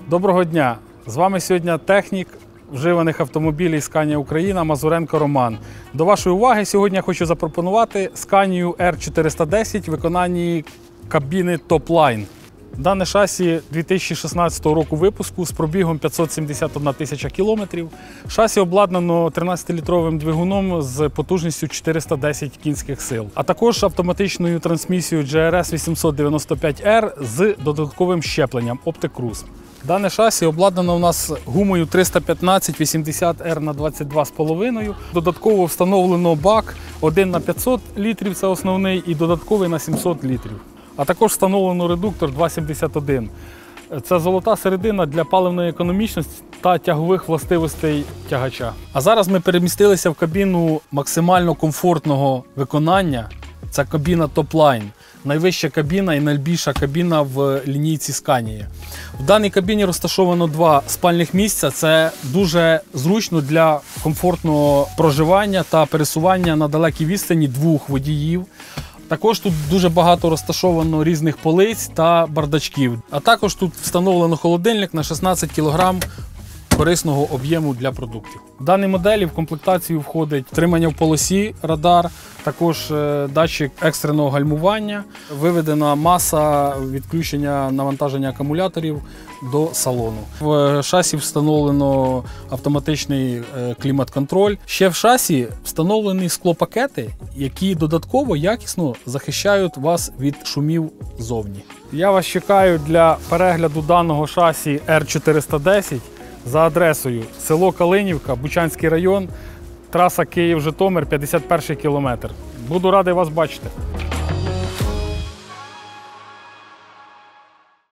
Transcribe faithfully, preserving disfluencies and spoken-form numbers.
Доброго дня! З вами сьогодні технік вживаних автомобілів Scania Україна Мазуренко Роман. До вашої уваги сьогодні я хочу запропонувати Scania Р чотириста десять в виконанні кабіни Top-Line. Дане шасі дві тисячі шістнадцятого року випуску з пробігом п'ятсот сімдесят одна тисяча кілометрів. Шасі обладнано тринадцятилітровим двигуном з потужністю чотириста десять кінських сил, а також автоматичною трансмісією Джі Ар Ес вісімсот дев'яносто п'ять Р з додатковим щепленням Optic Cruise. Дане шасі обладнано у нас гумою триста п'ятнадцять вісімдесят Р на двадцять два з половиною. Додатково встановлено бак один на п'ятсот літрів, це основний, і додатковий на сімсот літрів. А також встановлено редуктор два сімдесят один. Це золота середина для паливної економічності та тягових властивостей тягача. А зараз ми перемістилися в кабіну максимально комфортного виконання. Це кабіна Top-Line. Найвища кабіна і найбільша кабіна в лінійці Scania. В даній кабіні розташовано два спальних місця. Це дуже зручно для комфортного проживання та пересування на далекій відстані двох водіїв. Також тут дуже багато розташовано різних полиць та бардачків. А також тут встановлено холодильник на шістнадцять кілограм корисного об'єму для продуктів. В даній моделі в комплектацію входить втримання в полосі, радар, також датчик екстреного гальмування, виведена маса відключення навантаження акумуляторів до салону. В шасі встановлено автоматичний клімат-контроль. Ще в шасі встановлені склопакети, які додатково якісно захищають вас від шумів ззовні. Я вас чекаю для перегляду даного шасі Р чотириста десять за адресою село Калинівка, Бучанський район, траса Київ-Житомир, п'ятдесят перший кілометр. Буду радий вас бачити.